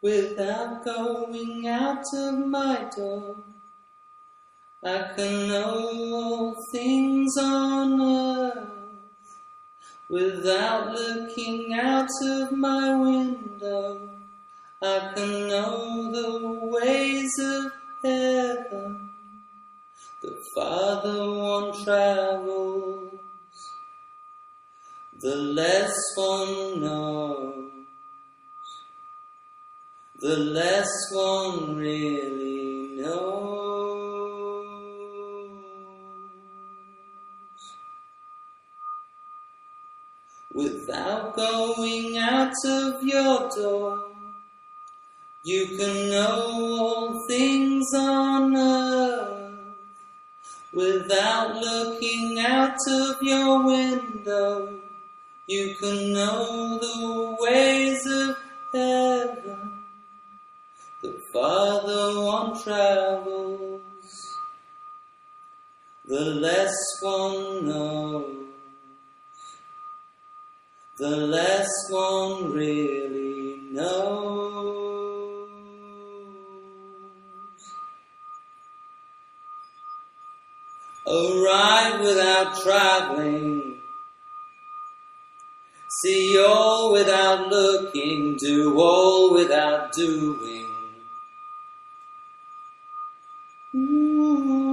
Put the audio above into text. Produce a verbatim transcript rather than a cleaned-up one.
without going out of my door. I can know all things on earth without looking out of my window. I can know the ways of heaven. The farther one travels, the less one knows. The less one really knows. Without going out of your door, you can know all things on earth. Without looking out of your window, you can know the ways of heaven. The farther one travels, the less one knows. The less one really knows. Arrive without traveling, see all without looking, do all without doing. Ooh.